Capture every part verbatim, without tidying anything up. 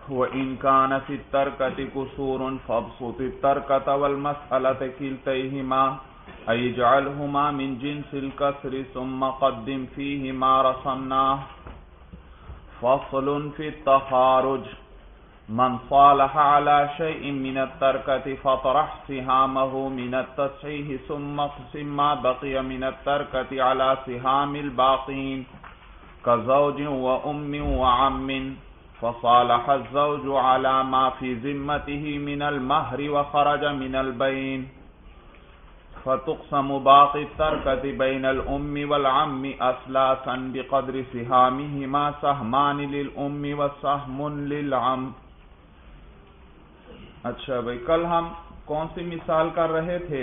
وَإِنْ كَانَ فِي التَّرْكَةِ قُصُورٌ فَابْسُطِ التَّرْكَةَ وَالْمَسْأَلَةَ كِلْتَيْهِمَا أَيْ اجْعَلْهُمَا مِنْ جِنْسِ الْكَسْرِ ثُمَّ قَدِّمْ فِيهِ مَا رَسَمْنَاهُ فَصْلٌ فِي التَّخَارُجِ مَنْ صَالَحَ عَلَى شَيْءٍ مِنَ التَّرْكَةِ فَطَرَحْ سِهَامَهُ مِنَ التَّصْحِيحِ ثُمَّ اقْسِمْ مَا بَقِيَ مِنَ التَّرْكَةِ عَلَى سِهَامِ الْبَاقِينَ كَزَوْجٍ وَأُمٍّ وَعَمٍّ فصالح الزوج على ما في ذمته من المهر وخرج من البين فتقسم باقي التركة بين الأم والعم أثلاثا بقدر سهامهما سهمان للأم وسهم للعم. اچھا بھائی، کل ہم کون سی مثال کر رہے تھے؟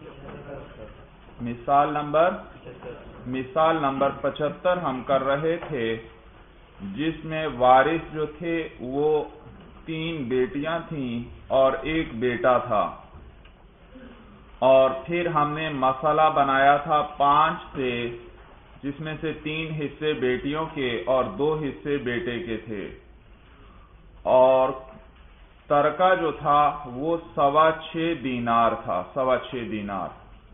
مثال نمبر مثال نمبر پچہتر ہم کر رہے تھے، جس میں وارث جو تھے وہ تین بیٹیاں تھیں اور ایک بیٹا تھا، اور پھر ہم نے مسئلہ بنایا تھا پانچ سے، جس میں سے تین حصے بیٹیوں کے اور دو حصے بیٹے کے تھے، اور ترکہ جو تھا وہ سوا چھ دینار تھا، سوا چھ دینار.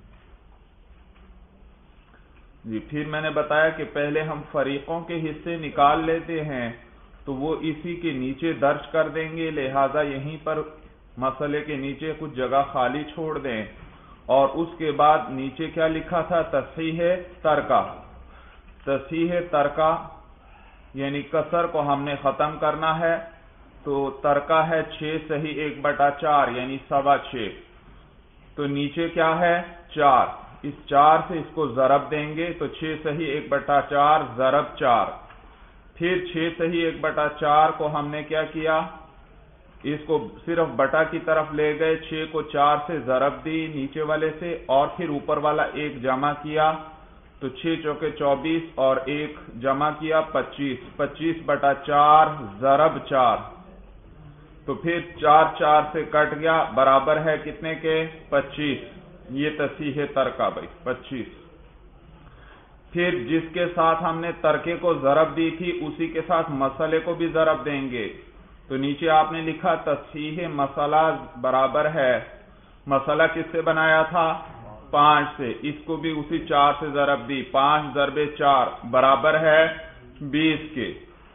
جی پھر میں نے بتایا کہ پہلے ہم فریقوں کے حصے نکال لیتے ہیں تو وہ اسی کے نیچے درج کر دیں گے، لہذا یہیں پر مسئلے کے نیچے کچھ جگہ خالی چھوڑ دیں. اور اس کے بعد نیچے کیا لکھا تھا؟ تصحیح ترکہ. تصحیح ترکہ یعنی کسر کو ہم نے ختم کرنا ہے، تو ترکہ ہے چھ صحیح ایک بٹا چار یعنی سوا چھ. تو نیچے کیا ہے؟ چار. اس چار سے اس کو ضرب دیں گے تو چھ صحیح ایک بٹا چار ضرب چار. پھر چھ صحیح ایک بٹا چار کو ہم نے کیا کیا؟ اس کو صرف بٹا کی طرف لے گئے، چھ کو چار سے ضرب دی نیچے والے سے، اور پھر اوپر والا ایک جمع کیا تو چھ چوکے چوبیس اور ایک جمع کیا پچیس. پچیس بٹا چار ضرب چار، تو پھر چار چار سے کٹ گیا، برابر ہے کتنے کے؟ پچیس. یہ تصحیح ترکہ بھائی پچیس. پھر جس کے ساتھ ہم نے ترکے کو ضرب دی تھی اسی کے ساتھ مسئلے کو بھی ضرب دیں گے. تو نیچے آپ نے لکھا تصحیح مسئلہ برابر ہے، مسئلہ کس سے بنایا تھا؟ پانچ سے. اس کو بھی اسی چار سے ضرب دی، پانچ ضرب چار برابر ہے بیس کے.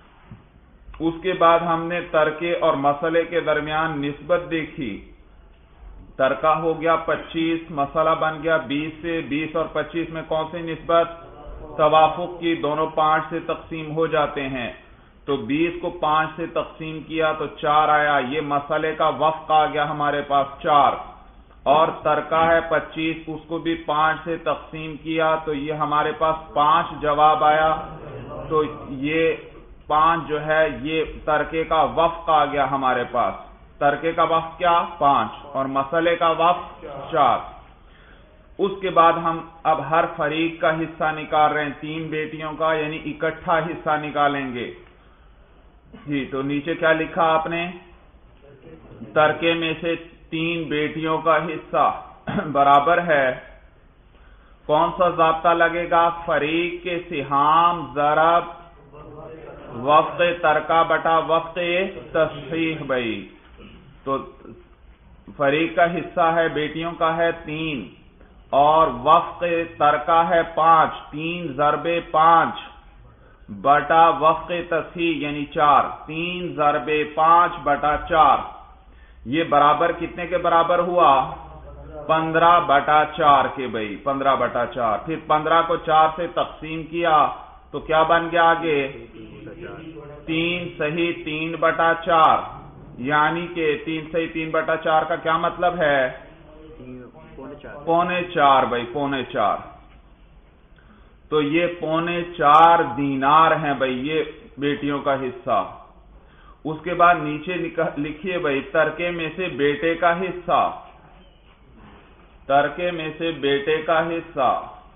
اس کے بعد ہم نے ترکے اور مسئلے کے درمیان نسبت دیکھی. ترکہ ہو گیا پچیس، مسئلہ بن گیا بیس سے. بیس اور پچیس میں کون سی نسبت؟ توافق کی، دونوں پانچ سے تقسیم ہو جاتے ہیں. تو بیس کو پانچ سے تقسیم کیا تو چار آیا، یہ مسئلے کا وفق آ گیا ہمارے پاس چار. اور ترکہ ہے پچیس، اس کو بھی پانچ سے تقسیم کیا تو یہ ہمارے پاس پانچ جواب آیا. تو یہ پانچ جو ہے یہ ترکے کا وفق آ گیا ہمارے پاس. ترکے کا وفق کیا؟ پانچ، اور مسئلے کا وفق چار. اس کے بعد ہم اب ہر فریق کا حصہ نکال رہے ہیں، تین بیٹیوں کا یعنی اکٹھا حصہ نکالیں گے. جی تو نیچے کیا لکھا آپ نے؟ ترکے میں سے تین بیٹیوں کا حصہ برابر ہے، کون سا ضابطہ لگے گا؟ فریق کے سہام ضرب وفق ترکہ بٹا وفق تصحیح. بھائی تو فریق کا حصہ ہے بیٹیوں کا ہے تین، اور وفق ترکہ ہے پانچ. تین ضرب پانچ بٹا وفق تصحیح یعنی چار. تین ضرب پانچ بٹا چار، یہ برابر کتنے کے برابر ہوا؟ پندرہ بٹا چار کے. بھائی پندرہ بٹا چار. پھر پندرہ کو چار سے تقسیم کیا تو کیا بن گیا آگے؟ تین صحیح تین بٹا چار، یعنی کہ تین صحیح تین بٹا چار کا کیا مطلب ہے؟ پونے چار. بھائی پونے چار. تو یہ پونے چار دینار ہیں بھائی یہ بیٹیوں کا حصہ. اس کے بعد نیچے لکھیے بھائی ترکے میں سے بیٹے کا حصہ. ترکے میں سے بیٹے کا حصہ،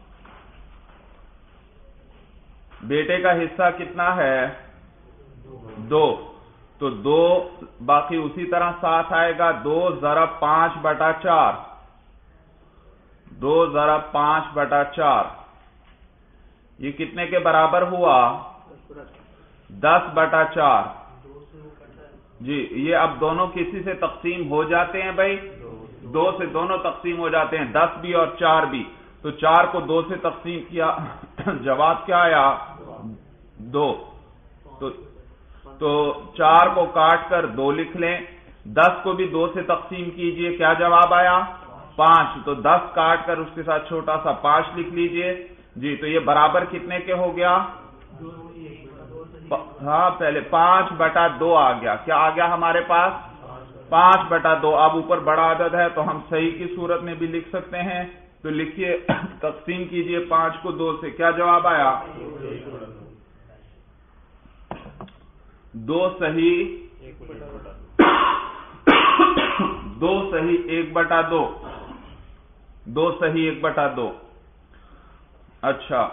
بیٹے کا حصہ کتنا ہے؟ دو. تو دو باقی اسی طرح ساتھ آئے گا، دو ضرب پانچ بٹا چار. دو ضرب پانچ بٹا چار یہ کتنے کے برابر ہوا؟ دس بٹا چار. جی یہ اب دونوں کسی سے تقسیم ہو جاتے ہیں بھائی؟ دو سے دونوں تقسیم ہو جاتے ہیں، دس بھی اور چار بھی. تو چار کو دو سے تقسیم کیا، جواب کیا آیا؟ دو. تو تو چار کو کاٹ کر دو لکھ لیں، دس کو بھی دو سے تقسیم کیجئے، کیا جواب آیا؟ پانچ. تو دس کاٹ کر اس کے ساتھ چھوٹا سا پانچ لکھ لیجئے. جی تو یہ برابر کتنے کے ہو گیا؟ ہاں پہلے پانچ بٹا دو آ گیا. کیا آ گیا ہمارے پاس؟ پانچ بٹا دو. اب اوپر بڑا عدد ہے تو ہم صحیح کی صورت میں بھی لکھ سکتے ہیں. تو لکھیے، تقسیم کیجئے پانچ کو دو سے، کیا جواب آیا؟ دو صحیح دو صحیح ایک بٹا دو، دو صحیح ایک بٹا دو. اچھا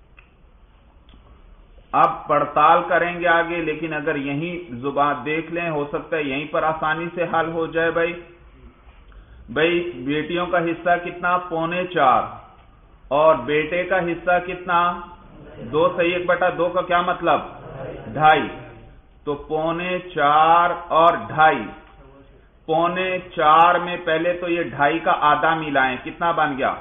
اب پڑتال کریں گے آگے، لیکن اگر یہیں زبان دیکھ لیں ہو سکتا ہے یہیں پر آسانی سے حل ہو جائے. بھائی بھائی بیٹیوں کا حصہ کتنا؟ پونے چار. اور بیٹے کا حصہ کتنا؟ دو صحیح ایک بٹا دو کا کیا مطلب؟ ڈھائی. تو پونے چار اور ڈھائی. پونے چار میں پہلے تو یہ ڈھائی کا آدھا ملائیں، کتنا بن گیا؟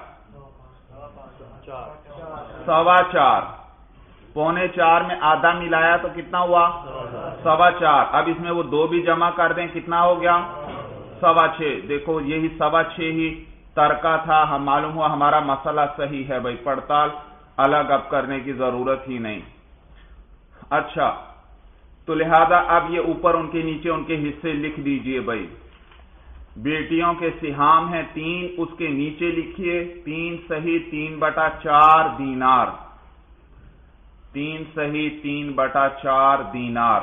سوا چار. پونے چار میں آدھا ملایا تو کتنا ہوا؟ سوا چار. اب اس میں وہ دو بھی جمع کر دیں، کتنا ہو گیا؟ سوا چھ. دیکھو یہی سوا چھ ہی ترکہ تھا، ہم معلوم ہوا ہمارا مسئلہ صحیح ہے. بھائی پڑتال الگ اب کرنے کی ضرورت ہی نہیں. اچھا تو لہذا اب یہ اوپر ان کے نیچے ان کے حصے لکھ دیجئے. بھائی بیٹیوں کے سہام ہیں تین، اس کے نیچے لکھیے تین صحیح تین بٹا چار دینار. تین صحیح تین بٹا چار دینار.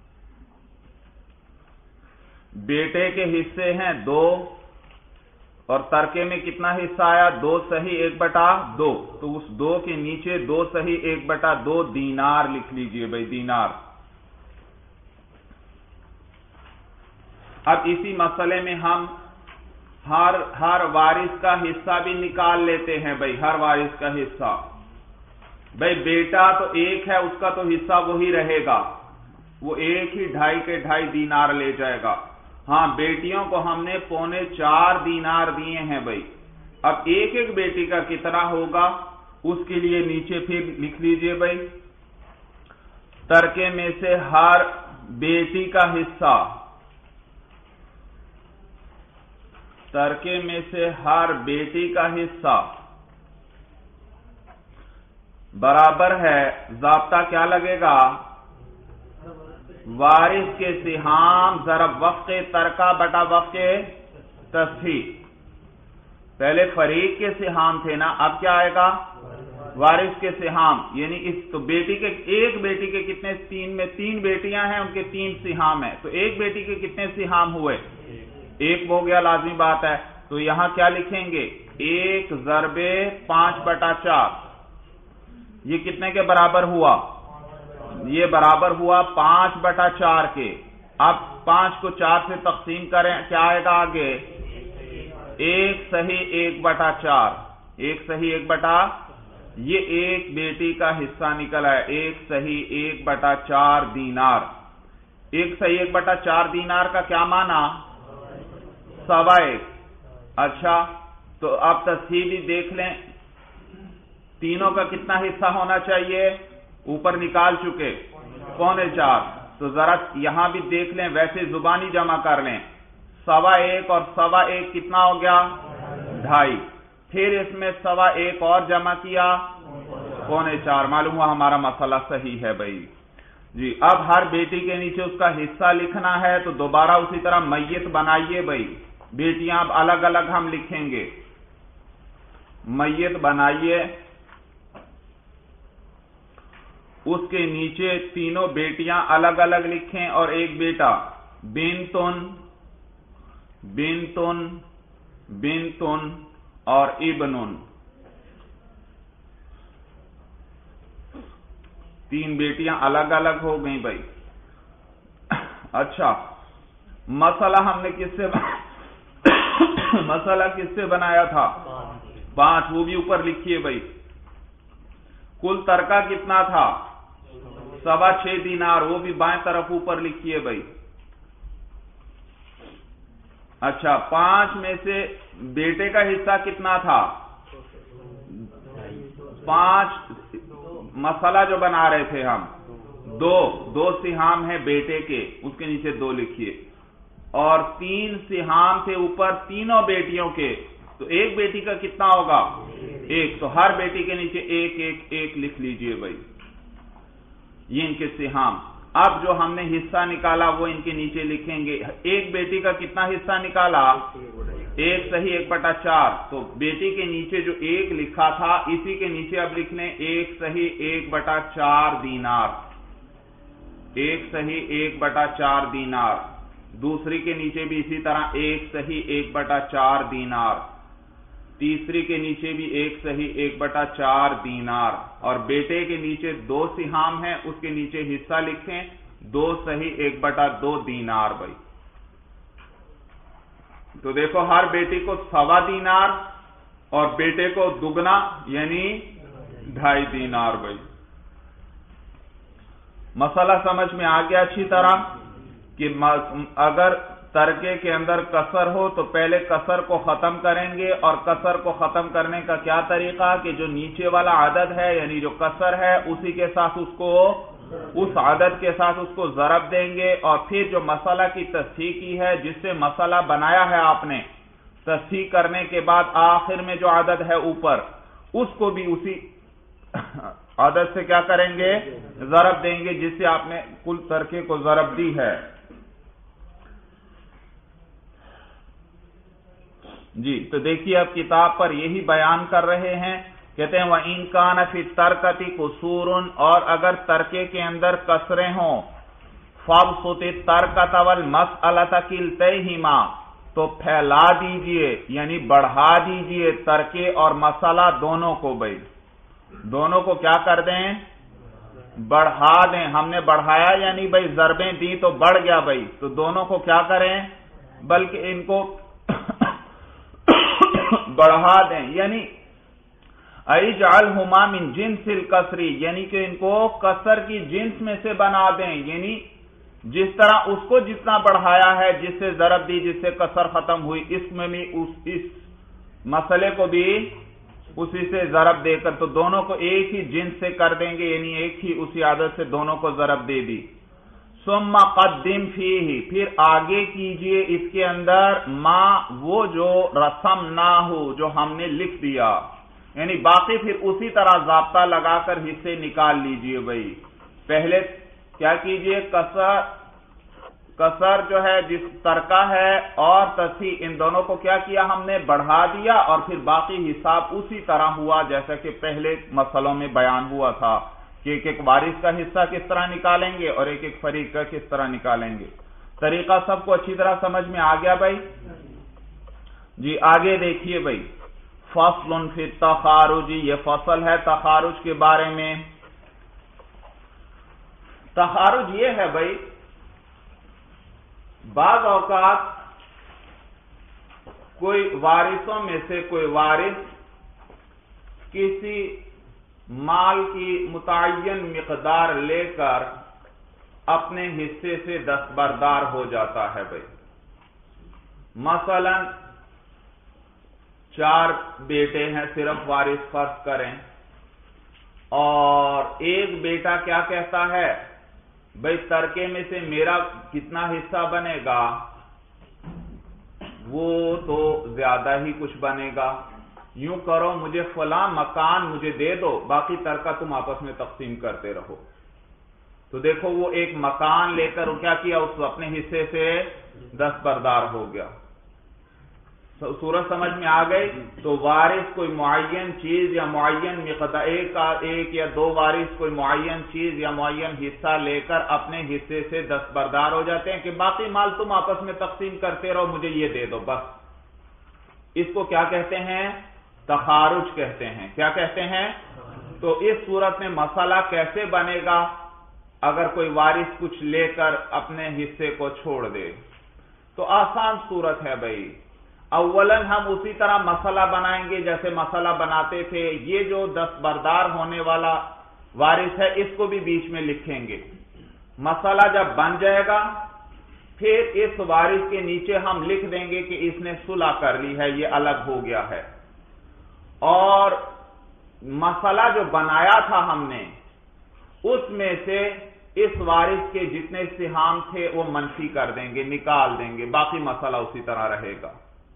بیٹے کے حصے ہیں دو، اور ترکے میں کتنا حصہ آیا؟ دو صحیح ایک بٹا دو. تو اس دو کے نیچے دو صحیح ایک بٹا دو دینار لکھ لیجئے. بھائی دینار. اب اسی مسئلے میں ہم ہر ہر وارث کا حصہ بھی نکال لیتے ہیں. بھائی ہر وارث کا حصہ، بھائی بیٹا تو ایک ہے، اس کا تو حصہ وہی رہے گا، وہ ایک ہی ڈھائی کے ڈھائی دینار لے جائے گا. ہاں بیٹیوں کو ہم نے پونے چار دینار دیے ہیں. بھائی اب ایک ایک بیٹی کا کتنا ہوگا اس کے لیے نیچے پھر لکھ لیجئے. بھائی ترکے میں سے ہر بیٹی کا حصہ، ترکے میں سے ہر بیٹی کا حصہ برابر ہے، ضابطہ کیا لگے گا؟ وارث کے سہام ضرب وفق ترکہ بٹا وفق تصحیح. پہلے فریق کے سہام تھے نا، اب کیا آئے گا؟ وارث کے سہام. یعنی اس تو بیٹی کے ایک بیٹی کے کتنے؟ تین میں تین بیٹیاں ہیں، ان کے تین سہام ہیں، تو ایک بیٹی کے کتنے سہام ہوئے؟ ایک ہو گیا، لازمی بات ہے. تو یہاں کیا لکھیں گے؟ ایک ضرب پانچ بٹا چار. یہ کتنے کے برابر ہوا؟ یہ برابر ہوا پانچ بٹا چار کے. اب پانچ کو چار سے تقسیم کریں، کیا آئے گا آگے؟ ایک صحیح ایک بٹا چار. ایک صحیح ایک بٹا، یہ ایک بیٹی کا حصہ نکلا ہے، ایک صحیح ایک بٹا چار دینار. ایک صحیح ایک بٹا چار دینار کا کیا معنی؟ سوا ایک. اچھا تو اب تصحیح بھی دیکھ لیں، تینوں کا کتنا حصہ ہونا چاہیے؟ اوپر نکال چکے پونے چار. تو ذرا یہاں بھی دیکھ لیں، ویسے زبانی جمع کر لیں. سوا ایک اور سوا ایک کتنا ہو گیا؟ ڈھائی. پھر اس میں سوا ایک اور جمع کیا، پونے چار. معلوم ہوا ہمارا مسئلہ صحیح ہے. بھائی جی اب ہر بیٹی کے نیچے اس کا حصہ لکھنا ہے، تو دوبارہ اسی طرح میت بنائیے. بھائی بیٹیاں اب الگ الگ ہم لکھیں گے. میت بنائیے، اس کے نیچے تینوں بیٹیاں الگ الگ لکھیں اور ایک بیٹا. بنتن بنتن بنتن اور ابنن. تین بیٹیاں الگ الگ ہو گئیں. بھائی اچھا مسئلہ ہم نے کس سے مسئلہ کس سے بنایا تھا؟ پانچ. وہ بھی اوپر لکھیے. بھائی کل ترکہ کتنا تھا؟ سوا چھ دینار. وہ بھی بائیں طرف اوپر لکھیے. بھائی اچھا، پانچ میں سے بیٹے کا حصہ کتنا تھا؟ پانچ، مسئلہ جو بنا رہے تھے ہم، دو دو سہام ہیں بیٹے کے، اس کے نیچے دو لکھیے، اور تین سہام تھے اوپر تینوں بیٹیوں کے، تو ایک بیٹی کا کتنا ہوگا؟ ایک، تو ہر بیٹی کے نیچے ایک ایک ایک لکھ لیجئے بھائی، یہ ان کے سہام۔ اب جو ہم نے حصہ نکالا وہ ان کے نیچے لکھیں گے۔ ایک بیٹی کا کتنا حصہ نکالا؟ ایک صحیح ایک بٹا چار، تو بیٹی کے نیچے جو ایک لکھا تھا اسی کے نیچے اب لکھ لیں ایک صحیح ایک بٹا چار دینار، ایک صحیح ایک بٹا چار دینار۔ دوسری کے نیچے بھی اسی طرح ایک صحیح ایک بٹا چار دینار، تیسری کے نیچے بھی ایک صحیح ایک بٹا چار دینار، اور بیٹے کے نیچے دو سہام ہیں، اس کے نیچے حصہ لکھیں دو صحیح ایک بٹا دو دینار بھائی۔ تو دیکھو ہر بیٹی کو سوا دینار اور بیٹے کو دگنا یعنی ڈھائی دینار بھائی۔ مسئلہ سمجھ میں آ گیا اچھی طرح کہ اگر ترکے کے اندر کسر ہو تو پہلے کسر کو ختم کریں گے، اور کسر کو ختم کرنے کا کیا طریقہ کہ جو نیچے والا عدد ہے یعنی جو کسر ہے اسی کے ساتھ اس کو اس عدد کے ساتھ اس کو ضرب دیں گے، اور پھر جو مسئلہ کی تصحیح کی ہے جس سے مسئلہ بنایا ہے آپ نے، تصحیح کرنے کے بعد آخر میں جو عدد ہے اوپر اس کو بھی اسی عدد سے کیا کریں گے؟ ضرب دیں گے، جس سے آپ نے کل ترکے کو ضرب دی ہے۔ جی تو دیکھیے اب کتاب پر یہی بیان کر رہے ہیں، کہتے ہیں وَإِن كَانَ فِي التَّرْكَةِ قُصُورٌ، اور اگر ترکے کے اندر کسریں ہوں، فَابْسُطِ التَّرْكَةَ وَالْمَسْأَلَةَ كِلْتَيْهِمَا، تو پھیلا دیجئے یعنی بڑھا دیجئے ترکے اور مسئلہ دونوں کو بھائی، دونوں کو کیا کر دیں؟ بڑھا دیں۔ ہم نے بڑھایا یعنی بھائی ضربیں دی تو بڑھ گیا بھائی، تو دونوں کو کیا کریں؟ بلکہ ان کو بڑھا دیں، یعنی اجعلہما من جنس الکسر، یعنی کہ ان کو کسر کی جنس میں سے بنا دیں، یعنی جس طرح اس کو جتنا بڑھایا ہے جس سے ضرب دی جس سے کسر ختم ہوئی، اس میں بھی اس اس مسئلے کو بھی اسی سے ضرب دے کر تو دونوں کو ایک ہی جنس سے کر دیں گے، یعنی ایک ہی اسی عادت سے دونوں کو ضرب دے دی۔ ثم قدم فیہ، پھر آگے کیجئے اس کے اندر ما وہ جو رسم نہ ہو جو ہم نے لکھ دیا، یعنی باقی پھر اسی طرح ضابطہ لگا کر حصے نکال لیجئے بھائی۔ پہلے کیا کیجئے؟ کسر کسر جو ہے جس ترکہ ہے اور تصحیح، ان دونوں کو کیا کیا ہم نے؟ بڑھا دیا، اور پھر باقی حساب اسی طرح ہوا جیسا کہ پہلے مسئلوں میں بیان ہوا تھا کہ ایک ایک وارث کا حصہ کس طرح نکالیں گے اور ایک ایک فریق کا کس طرح نکالیں گے۔ طریقہ سب کو اچھی طرح سمجھ میں آ گیا بھائی؟ جی آگے دیکھیے بھائی، فصل فی التخارج، یہ فصل ہے تخارج کے بارے میں۔ تخارج یہ ہے بھائی، بعض اوقات کوئی وارثوں میں سے کوئی وارث کسی مال کی متعین مقدار لے کر اپنے حصے سے دستبردار ہو جاتا ہے بھائی۔ مثلا چار بیٹے ہیں صرف وارث فرض کریں، اور ایک بیٹا کیا کہتا ہے؟ بھائی ترکے میں سے میرا کتنا حصہ بنے گا؟ وہ تو زیادہ ہی کچھ بنے گا، یوں کرو مجھے فلاں مکان مجھے دے دو، باقی ترکہ تم آپس میں تقسیم کرتے رہو۔ تو دیکھو وہ ایک مکان لے کر کیا کیا؟ اس اپنے حصے سے دستبردار ہو گیا۔ صورت سمجھ میں آ گئی؟ تو وارث کوئی معین چیز یا معین مقدار، ایک ایک یا دو وارث کوئی معین چیز یا معین حصہ لے کر اپنے حصے سے دستبردار ہو جاتے ہیں کہ باقی مال تم آپس میں تقسیم کرتے رہو، مجھے یہ دے دو بس۔ اس کو کیا کہتے ہیں؟ تخارج کہتے ہیں۔ کیا کہتے ہیں؟ تو اس صورت میں مسئلہ کیسے بنے گا اگر کوئی وارث کچھ لے کر اپنے حصے کو چھوڑ دے؟ تو آسان صورت ہے بھائی۔ اولاً ہم اسی طرح مسئلہ بنائیں گے جیسے مسئلہ بناتے تھے، یہ جو دستبردار ہونے والا وارث ہے اس کو بھی بیچ میں لکھیں گے۔ مسئلہ جب بن جائے گا پھر اس وارث کے نیچے ہم لکھ دیں گے کہ اس نے صلح کر لی ہے، یہ الگ ہو گیا ہے، اور مسئلہ جو بنایا تھا ہم نے اس میں سے اس وارث کے جتنے سہام تھے وہ منفی کر دیں گے، نکال دیں گے، باقی مسئلہ اسی طرح رہے گا۔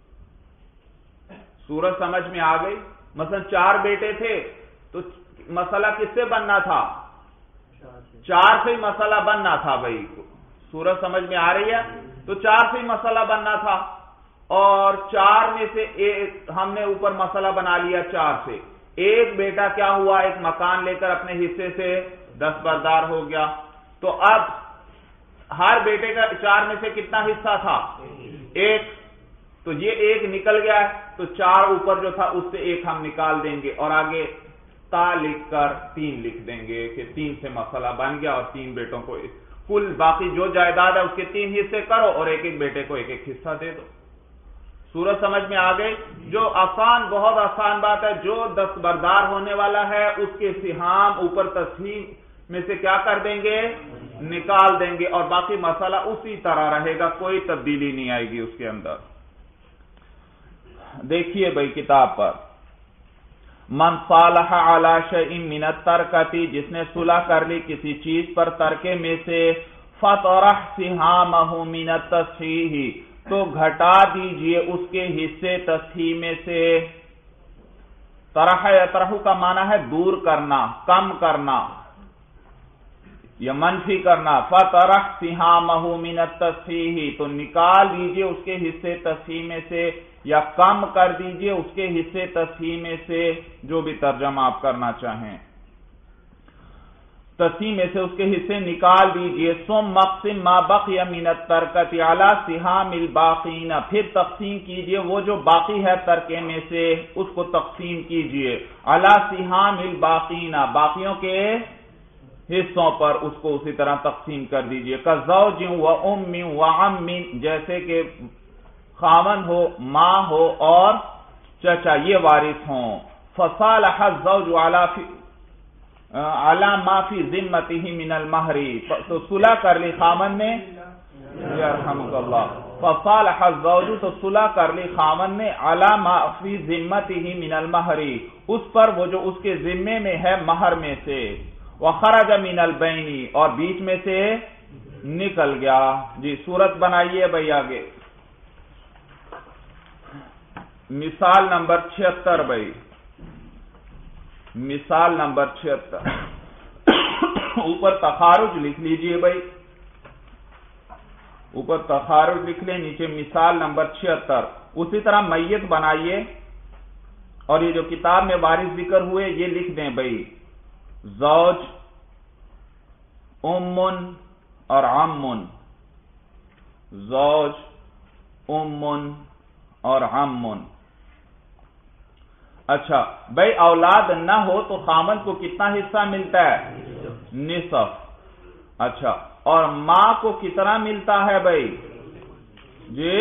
سورج سمجھ میں آ گئی؟ مثلا چار بیٹے تھے تو مسئلہ کس سے بننا تھا؟ چار سے ہی مسئلہ بننا تھا بھائی، سورج سمجھ میں آ رہی ہے؟ تو چار سے ہی مسئلہ بننا تھا، اور چار میں سے ایک ہم نے اوپر مسئلہ بنا لیا، چار سے ایک بیٹا کیا ہوا، ایک مکان لے کر اپنے حصے سے دستبردار ہو گیا، تو اب ہر بیٹے کا چار میں سے کتنا حصہ تھا؟ ایک، تو یہ ایک نکل گیا ہے، تو چار اوپر جو تھا اس سے ایک ہم نکال دیں گے، اور آگے تا لکھ کر تین لکھ دیں گے کہ تین سے مسئلہ بن گیا، اور تین بیٹوں کو کل باقی جو جائیداد ہے اس کے تین حصے کرو اور ایک ایک بیٹے کو ایک ایک حصہ دے دو۔ سورج سمجھ میں آ گئی؟ جو آسان، بہت آسان بات ہے، جو دستبردار ہونے والا ہے اس کے سہام اوپر تسہیم میں سے کیا کر دیں گے؟ نکال دیں گے، اور باقی مسئلہ اسی طرح رہے گا، کوئی تبدیلی نہیں آئے گی اس کے اندر۔ دیکھیے بھائی کتاب پر، من صالح علی شیء من الترکتی، جس نے صلح کر لی کسی چیز پر ترکے میں سے، فطرح سہامہ من التصحیح، تو گھٹا دیجئے اس کے حصے تصحیح میں سے۔ طرح یطرح کا معنی ہے دور کرنا، کم کرنا یا منفی کرنا۔ فطرح سہامہ من التصحیح، تو نکال دیجئے اس کے حصے تصحیح میں سے، یا کم کر دیجئے اس کے حصے تصحیح میں سے، جو بھی ترجمہ آپ کرنا چاہیں، تصحیح میں سے اس کے حصے نکال دیجئے۔ ثم مقسم ما بقی من الترکۃ علی سہام الباقین، پھر تقسیم کیجئے وہ جو باقی ہے ترکے میں سے، اس کو تقسیم کیجئے علی سہام الباقین، باقیوں کے حصوں پر اس کو اسی طرح تقسیم کر دیجئے۔ کزوج و ام و عم، جیسے کہ خاوند ہو، ماں ہو اور چچا، یہ وارث ہوں۔ فصالح الزوج علی علی ما فی ذمتہ من المہر، تو صلح کر لی خاوند نے، یرحمک اللہ، فصالح الزوج، تو صلح کر لی خاوند نے، علی ما فی ذمتہ من المہر، اس پر وہ جو اس کے ذمے میں ہے مہر میں سے، وخرج من البین، اور بیچ میں سے نکل گیا۔ جی صورت بنائیے بھائی آگے، مثال نمبر چھہتر بھائی، مثال نمبر چھہتر، اوپر تخارج لکھ لیجئے بھائی، اوپر تخارج لکھ لیں، نیچے مثال نمبر چھہتر۔ اسی طرح میت بنائیے، اور یہ جو کتاب میں وارث ذکر ہوئے یہ لکھ دیں بھائی، زوج، ام اور عم، زوج، ام اور عم۔ اچھا بھائی، اولاد نہ ہو تو خاوند کو کتنا حصہ ملتا ہے؟ نصف۔ اچھا، اور ماں کو کتنا ملتا ہے بھائی؟ جی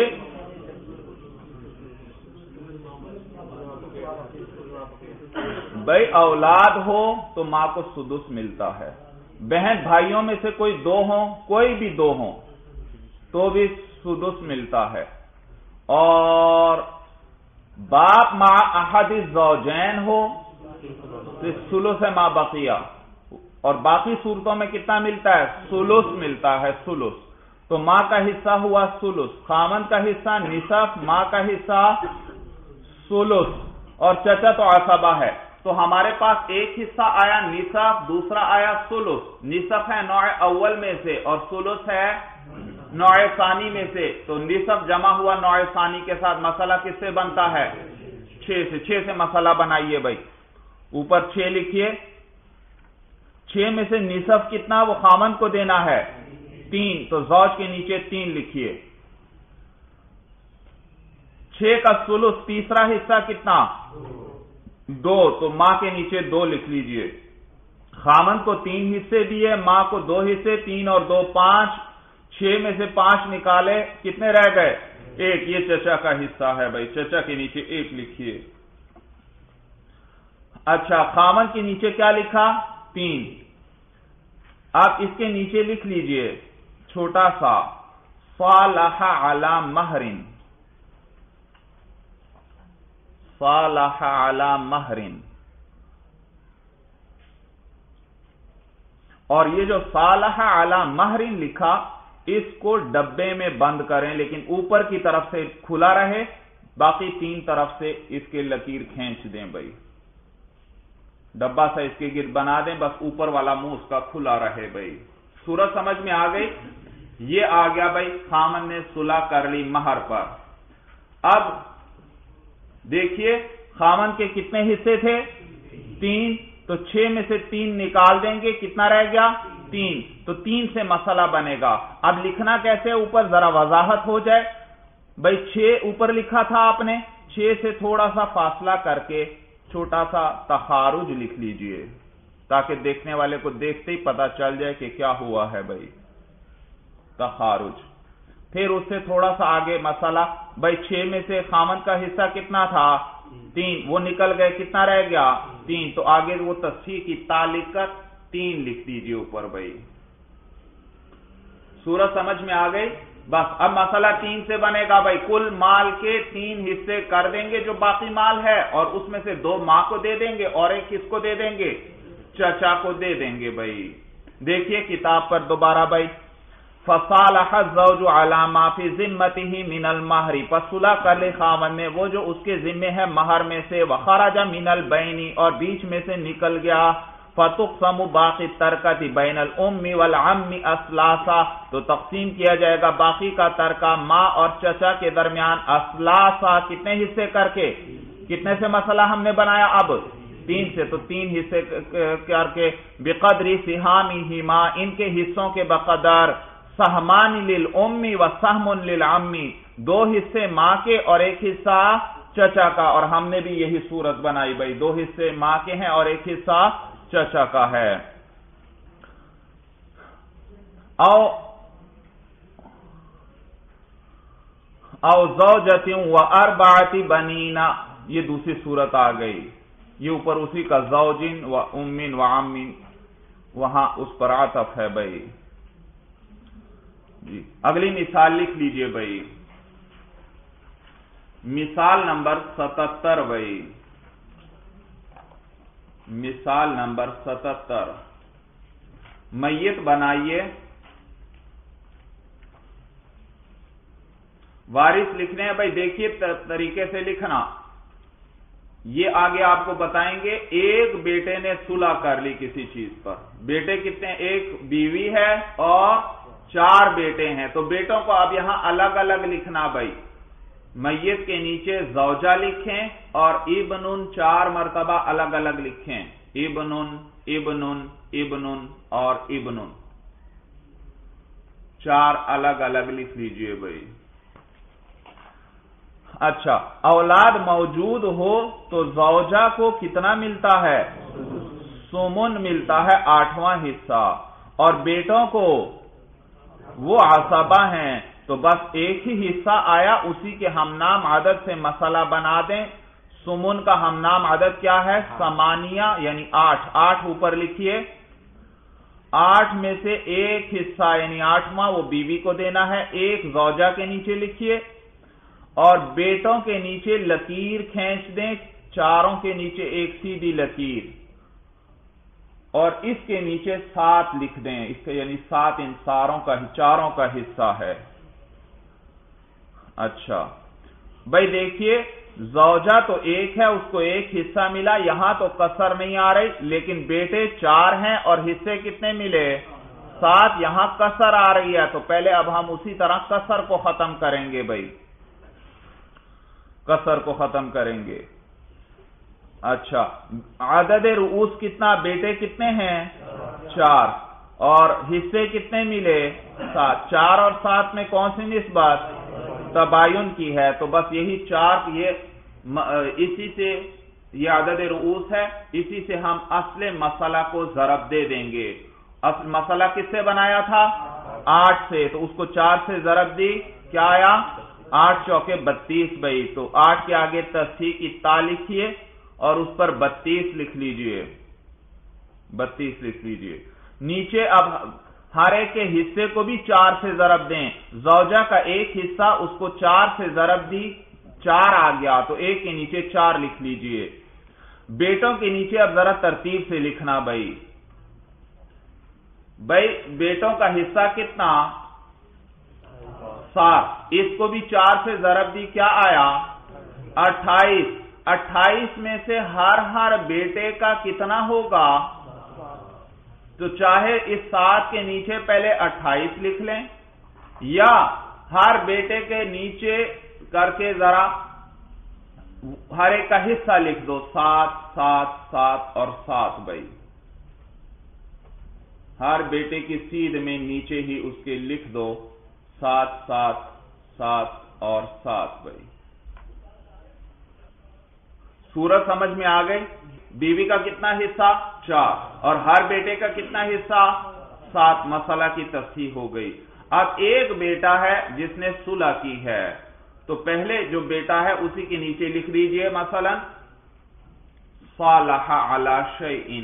بھائی اولاد ہو تو ماں کو سدس ملتا ہے، بہن بھائیوں میں سے کوئی دو ہوں، کوئی بھی دو ہوں تو بھی سدس ملتا ہے، اور باپ مع احد الزوجین ہو تو ثلث ما بقیہ، اور باقی صورتوں میں کتنا ملتا ہے؟ ثلث ملتا ہے، ثلث۔ تو ماں کا حصہ ہوا ثلث، خاوند کا حصہ نصف، ماں کا حصہ ثلث، اور چچا تو عصبہ ہے، تو ہمارے پاس ایک حصہ آیا نصف، دوسرا آیا ثلث۔ نصف ہے نوع اول میں سے اور ثلث ہے نوع ثانی میں سے، تو نصف جمع ہوا نوع ثانی کے ساتھ، مسئلہ کس سے بنتا ہے؟ چھ سے۔ چھ سے مسئلہ بنائیے بھائی، اوپر چھ لکھیے، چھ میں سے نصف کتنا وہ خاوند کو دینا ہے؟ تین، تو زوج کے نیچے تین لکھیے۔ چھ کا ثلث تیسرا حصہ کتنا؟ دو، تو ماں کے نیچے دو لکھ لیجئے۔ خاوند کو تین حصے دیے، ماں کو دو حصے، تین اور دو پانچ، چھ میں سے پانچ نکالے، کتنے رہ گئے؟ ایک، یہ چچا کا حصہ ہے بھائی، چچا کے نیچے ایک لکھیے۔ اچھا، خاوند کے نیچے کیا لکھا؟ تین۔ آپ اس کے نیچے لکھ لیجئے چھوٹا سا सालह अला महरिन, सालह अला महरिन। और ये जो सालह अला महरिन लिखा, इसको डब्बे में बंद करें, लेकिन ऊपर की तरफ से खुला रहे, बाकी तीन तरफ से इसके लकीर खींच दें भाई। डब्बा सा इसके गिर्द बना दें, बस ऊपर वाला मुंह उसका खुला रहे भाई। सूरत समझ में आ गई? ये आ गया भाई, खामन ने सुलह कर ली महर पर। अब देखिए, खामन के कितने हिस्से थे? तीन। तो छह में से तीन निकाल देंगे, कितना रह गया? तीन। तो तीन से मसला बनेगा। अब लिखना कैसे ऊपर, जरा वजाहत हो जाए भाई। छह ऊपर लिखा था आपने, छह से थोड़ा सा फासला करके छोटा सा तखारुज लिख लीजिए, ताकि देखने वाले को देखते ही पता चल जाए कि क्या हुआ है भाई, तखारुज। फिर उससे थोड़ा सा आगे मसला, भाई छह में से खामन का हिस्सा कितना था? तीन। वो निकल गए, कितना रह गया? तीन। तो आगे वो तस्हीह की तालिकत तीन लिख दीजिए ऊपर भाई। सूरत समझ में आ गई? बस अब मसला तीन से बनेगा भाई। कुल माल के तीन हिस्से कर देंगे जो बाकी माल है, और उसमें से दो मां को दे देंगे और एक किसको दे देंगे? चचा को दे देंगे भाई। देखिए किताब पर दोबारा भाई, फसालह ज़ौजु अला मा फी ज़िम्मतिही मिनल महरी, सुलह कर ले खामन ने वो जो उसके जिम्मे है महर में से, वखराजा मिनल बैनी, और बीच में से निकल गया, फतुक़समु बाकी तरकती बैनल उम्मी वल अम्मी असलासा, तो तकसीम किया जाएगा बाकी का तरका माँ और चचा के दरमियान असलासा, कितने हिस्से करके? कितने से मसला हमने बनाया अब? तीन से। तो तीन हिस्से करके, बिक़द्रि सिहामिहिमा, इनके हिस्सों के बक़दर, सहमान लिल उम्मी व सहमुन लिल अम्मी, दो हिस्से माँ के और एक हिस्सा चचा का। और हमने भी यही सूरत बनाई भाई, दो हिस्से माँ के हैं और एक हिस्सा चचा का है। औ औ ज़ौजतिन व अरबाअति बनीना, ये दूसरी सूरत आ गई। ये ऊपर उसी का ज़ौजिन व उम्मिन व अम्मिन, वहां उस पर आतफ है भाई जी। अगली मिसाल लिख लीजिए भाई, मिसाल नंबर सतहत्तर भाई, मिसाल नंबर सतहत्तर। मैयत बनाइए, वारिस लिखने हैं भाई। देखिए तरीके से लिखना, ये आगे आपको बताएंगे। एक बेटे ने सुलह कर ली किसी चीज पर, बेटे कितने? एक बीवी है और चार बेटे हैं। तो बेटों को अब यहां अलग अलग लिखना भाई। मैयत के नीचे ज़ौजा लिखें और इब्नुन चार मर्तबा अलग अलग लिखें, इब्नुन इब्नुन इब्नुन और इब्नुन, चार अलग अलग लिख लीजिए भाई। अच्छा, औलाद मौजूद हो तो ज़ौजा को कितना मिलता है? सुमुन मिलता है, आठवां हिस्सा। और बेटों को वो आसबा हैं, तो बस एक ही हिस्सा आया, उसी के हमनाम आदद से मसला बना दें। सुमुन का हमनाम आदद क्या है? समानिया, यानी आठ। आठ ऊपर लिखिए। आठ में से एक हिस्सा यानी आठवां वो बीवी को देना है, एक ज़ौजा के नीचे लिखिए। और बेटों के नीचे लकीर खींच दें, चारों के नीचे एक सीधी लकीर, और इसके नीचे सात लिख दें, इसके यानी सात इन सारों का, चारों का हिस्सा है। अच्छा भाई देखिए, ज़ौजा तो एक है, उसको एक हिस्सा मिला, यहां तो कसर नहीं आ रही, लेकिन बेटे चार हैं और हिस्से कितने मिले? सात। यहां कसर आ रही है, तो पहले अब हम उसी तरह कसर को खत्म करेंगे भाई, कसर को खत्म करेंगे। अच्छा, आदद रूस कितना? बेटे कितने हैं? चार। और हिस्से कितने मिले? सात। चार और सात में कौन सी निस्बत? तबायुन की है। तो बस यही चार, ये इसी से ये आदद रूस है, इसी से हम असले मसला को ज़रब दे देंगे। असल मसला किससे बनाया था? आठ से। तो उसको चार से ज़रब दी, क्या आया? आठ चौके बत्तीस भाई। तो आठ के आगे तस्हीह की ता लिखिए और उस पर बत्तीस लिख लीजिए, बत्तीस लिख लीजिए। नीचे अब ہر ایک کے حصے کو بھی چار سے ضرب دیں. زوجہ کا ایک حصہ اس کو چار سے ضرب دی، چار آ گیا تو ایک کے نیچے چار لکھ لیجئے. بیٹوں کے نیچے اب ذرا ترتیب سے لکھنا بھائی. بھائی بیٹوں کا حصہ کتنا؟ سات. اس کو بھی چار سے ضرب دی، کیا آیا؟ اٹھائیس. اٹھائیس میں سے ہر ہر بیٹے کا کتنا ہوگا؟ تو چاہے اس سات کے نیچے پہلے اٹھائیس لکھ لیں، یا ہر بیٹے کے نیچے کر کے ذرا ہر ایک کا حصہ لکھ دو، سات سات سات اور سات. بھائی ہر بیٹے کی سیدھ میں نیچے ہی اس کے لکھ دو سات سات سات اور سات. بھائی سورج سمجھ میں آ گئی؟ بیوی کا کتنا حصہ؟ چار. اور ہر بیٹے کا کتنا حصہ؟ سات. مسئلہ کی تفصیل ہو گئی. اب ایک بیٹا ہے جس نے صلح کی ہے، تو پہلے جو بیٹا ہے اسی کے نیچے لکھ دیجئے مثلا صالح علی شیء.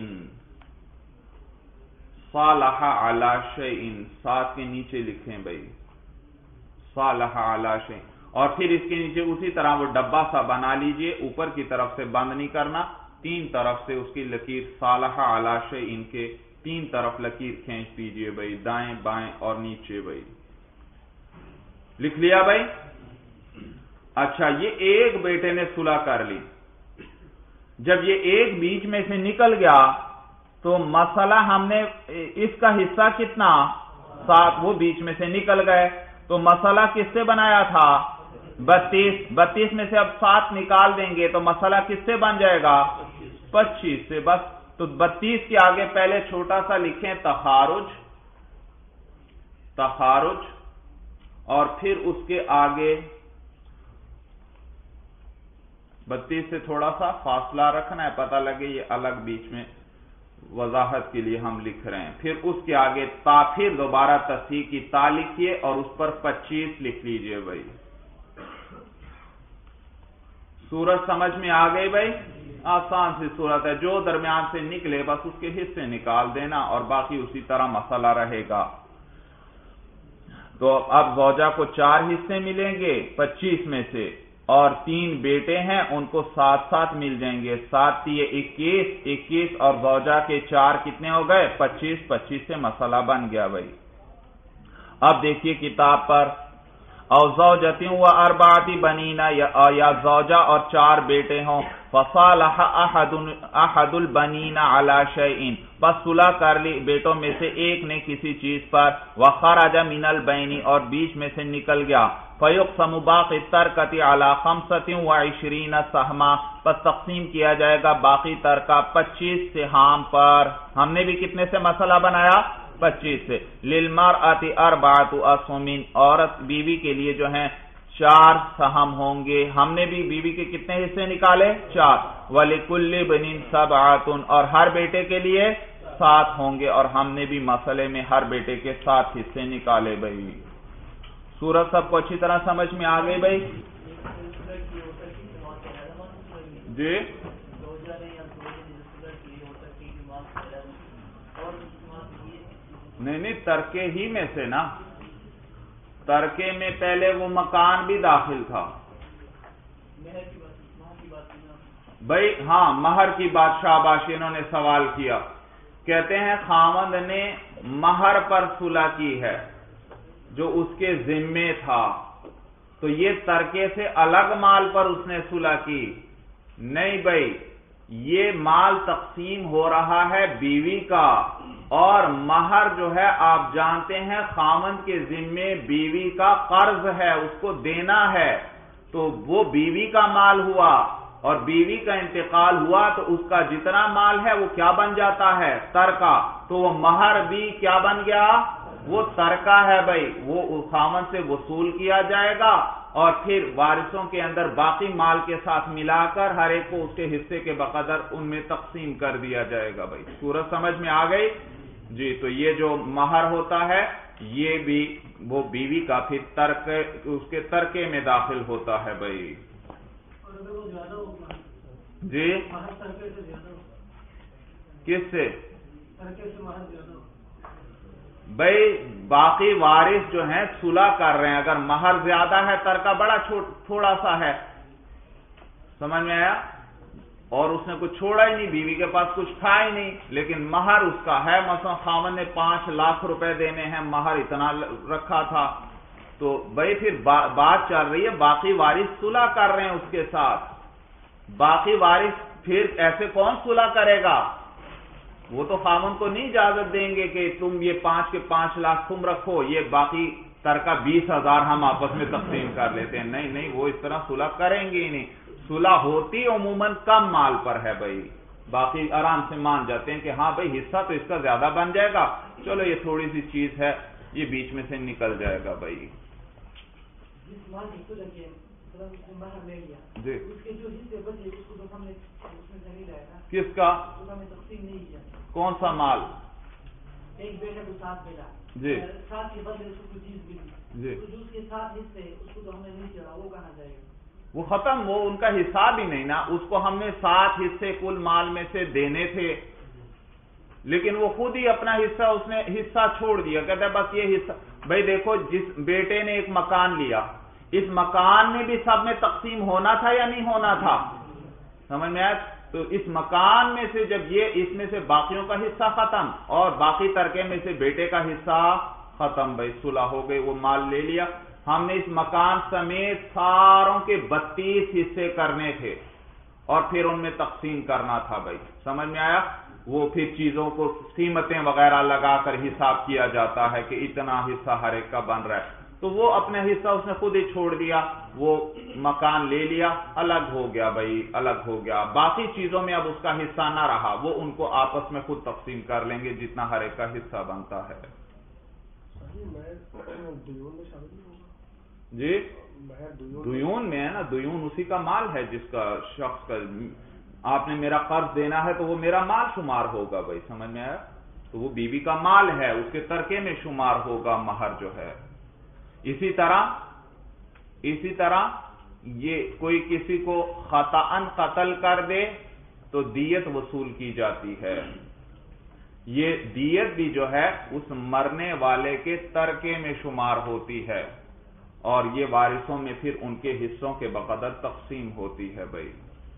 صالح علی شیء سات کے نیچے لکھیں بھائی صالح علی شیء. اور پھر اس کے نیچے اسی طرح وہ ڈبہ سا بنا لیجئے، اوپر کی طرف سے بند نہیں کرنا، تین طرف سے اس کی لکیر صالح علی شیء کے تین طرف لکیر کھینچ دیجئے بھائی، دائیں بائیں اور نیچے. بھائی لکھ لیا بھائی؟ اچھا، یہ ایک بیٹے نے صلح کر لی. جب یہ ایک بیچ میں سے نکل گیا تو مسئلہ ہم نے اس کا حصہ کتنا؟ سات. وہ بیچ میں سے نکل گئے تو مسئلہ کس سے بنایا تھا؟ بتیس. بتیس میں سے اب سات نکال دیں گے تو مسئلہ کس سے بن جائے گا؟ پچیس سے. بس تو بتیس کے آگے پہلے چھوٹا سا لکھیں تخارج تخارج اور پھر اس کے آگے بتیس سے تھوڑا سا فاصلہ رکھنا ہے، پتہ لگے یہ الگ بیچ میں وضاحت کے لیے ہم لکھ رہے ہیں. پھر اس کے آگے تا، پھر دوبارہ تصحیح کی تا لکھیے اور اس پر پچیس لکھ لیجئے. بھائی سورج سمجھ میں آ گئی؟ بھائی آسان سی صورت ہے، جو درمیان سے نکلے بس اس کے حصے نکال دینا اور باقی اسی طرح مسئلہ رہے گا. تو اب زوجہ کو چار حصے ملیں گے پچیس میں سے، اور تین بیٹے ہیں ان کو سات سات مل جائیں گے. سات تیے اکیس، اکیس اور زوجہ کے چار کتنے ہو گئے؟ پچیس. پچیس سے مسئلہ بن گیا. بھائی اب دیکھیے کتاب پر، او زوجتی و اربعتی بنینا، یا زوجہ اور چار بیٹے ہوں، فصالح احد احد البنین علی شیء، پس صلح کر لی بیٹوں میں سے ایک نے کسی چیز پر، وخرج من البین، اور بیچ میں سے نکل گیا، فیقسم باقی الترکۃ علی خمسۃ وعشرین سہما، پس تقسیم کیا جائے گا باقی ترکہ پچیس سہام پر. ہم نے بھی کتنے سے مسئلہ بنایا؟ پچیس سے. للمرأۃ اربعۃ اسہم، عورت بیوی کے لیے جو ہیں چار سہم ہوں گے. ہم نے بھی بیوی کے کتنے حصے نکالے؟ چار. ولکل ابن سبعۃ، اور ہر بیٹے کے لیے سات ہوں گے، اور ہم نے بھی مسئلے میں ہر بیٹے کے سات حصے نکالے. بھائی سورت سب کو اچھی طرح سمجھ میں آ گئی؟ بھائی جی نہیں نہیں، ترکے ہی میں سے نا، ترکے میں پہلے وہ مکان بھی داخل تھا. بھائی ہاں، مہر کی بات شاباش، انہوں نے سوال کیا. کہتے ہیں خاوند نے مہر پر صلح کی ہے جو اس کے ذمے تھا، تو یہ ترکے سے الگ مال پر اس نے صلح کی؟ نہیں بھائی، یہ مال تقسیم ہو رہا ہے بیوی کا، اور مہر جو ہے آپ جانتے ہیں خاوند کے ذمے بیوی کا قرض ہے، اس کو دینا ہے، تو وہ بیوی کا مال ہوا، اور بیوی کا انتقال ہوا تو اس کا جتنا مال ہے وہ کیا بن جاتا ہے؟ ترکہ. تو وہ مہر بھی کیا بن گیا؟ وہ ترکہ ہے. بھائی وہ خاوند سے وصول کیا جائے گا، اور پھر وارثوں کے اندر باقی مال کے ساتھ ملا کر ہر ایک کو اس کے حصے کے بقدر ان میں تقسیم کر دیا جائے گا. بھائی صورت سمجھ میں آ گئی؟ جی تو یہ جو مہر ہوتا ہے یہ بھی وہ بیوی کا پھر ترک اس کے ترکے میں داخل ہوتا ہے. بھائی جی کس سے؟ بھائی باقی وارث جو ہیں صلح کر رہے ہیں، اگر مہر زیادہ ہے، ترکہ بڑا تھوڑا سا ہے، سمجھ میں آیا، اور اس نے کچھ چھوڑا ہی نہیں، بیوی کے پاس کچھ تھا ہی نہیں، لیکن مہر اس کا ہے، مثلا خاوند نے پانچ لاکھ روپے دینے ہیں، مہر اتنا رکھا تھا، تو بھائی پھر بات چل رہی ہے باقی وارث صلح کر رہے ہیں اس کے ساتھ، باقی وارث پھر ایسے کون صلح کرے گا؟ وہ تو خاوند کو نہیں اجازت دیں گے کہ تم یہ پانچ کے پانچ لاکھ تم رکھو، یہ باقی ترکہ بیس ہزار ہم آپس میں تقسیم کر لیتے ہیں، نہیں نہیں، وہ اس طرح صلح کریں گے ہی نہیں، صلح ہوتی عموماً کم مال پر ہے بھائی، باقی آرام سے مان جاتے ہیں کہ ہاں بھائی حصہ تو اس کا زیادہ بن جائے گا، چلو یہ تھوڑی سی چیز ہے یہ بیچ میں سے نکل جائے گا بھائی۔ جی کس کا؟ کون سا مال؟ ایک بیٹا کو ساتھ ملا، جی ساتھ کے بدلے اس کو کوئی چیز ملی، جی اس کے ساتھ حصے اس کو تو ہم نے نہیں چڑھا، وہ کہاں جائے گا؟ وہ ختم، وہ ان کا حساب ہی نہیں نا، اس کو ہم نے سات حصے کل مال میں سے دینے تھے، لیکن وہ خود ہی اپنا حصہ اس نے حصہ چھوڑ دیا، کہتا ہے بس یہ حصہ، بھائی دیکھو جس بیٹے نے ایک مکان لیا، اس مکان میں بھی سب میں تقسیم ہونا تھا یا نہیں ہونا تھا؟ سمجھ میں آیا؟ تو اس مکان میں سے جب یہ اس میں سے باقیوں کا حصہ ختم اور باقی ترکے میں سے بیٹے کا حصہ ختم، بھائی صلح ہو گئی، وہ مال لے لیا، ہم نے اس مکان سمیت ساروں کے بتیس حصے کرنے تھے اور پھر ان میں تقسیم کرنا تھا بھائی، سمجھ میں آیا؟ وہ پھر چیزوں کو قیمتیں وغیرہ لگا کر حساب کیا جاتا ہے کہ اتنا حصہ ہر ایک کا بن رہا ہے، تو وہ اپنا حصہ اس نے خود ہی چھوڑ دیا، وہ مکان لے لیا، الگ ہو گیا بھائی، الگ ہو گیا، باقی چیزوں میں اب اس کا حصہ نہ رہا، وہ ان کو آپس میں خود تقسیم کر لیں گے جتنا ہر ایک کا حصہ بنتا ہے۔ جی دیون میں ہے نا، دیون اسی کا مال ہے جس کا شخص کا، آپ نے میرا قرض دینا ہے تو وہ میرا مال شمار ہوگا بھائی، سمجھ میں آیا؟ تو وہ بیوی کا مال ہے، اس کے ترکے میں شمار ہوگا مہر جو ہے۔ اسی طرح اسی طرح یہ کوئی کسی کو خطأً قتل کر دے تو دیت وصول کی جاتی ہے، یہ دیت بھی جو ہے اس مرنے والے کے ترکے میں شمار ہوتی ہے اور یہ وارثوں میں پھر ان کے حصوں کے بقدر تقسیم ہوتی ہے بھائی۔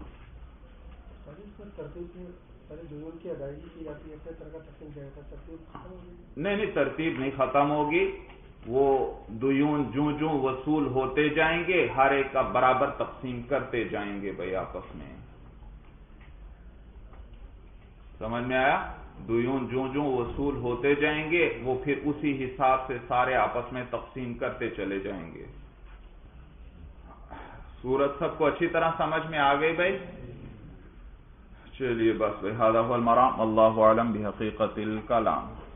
نہیں نہیں، ترتیب نہیں ختم ہوگی، وہ دیون جوں جوں وصول ہوتے جائیں گے ہر ایک کا برابر تقسیم کرتے جائیں گے بھائی آپس میں، سمجھ میں آیا؟ دیون جوں جوں وصول ہوتے جائیں گے وہ پھر اسی حساب سے سارے آپس میں تقسیم کرتے چلے جائیں گے۔ صورت سب کو اچھی طرح سمجھ میں آ گئی بھائی؟ چلیے بس بھائی، ھذا ھو المرام، اللہ اعلم بحقیقت الکلام۔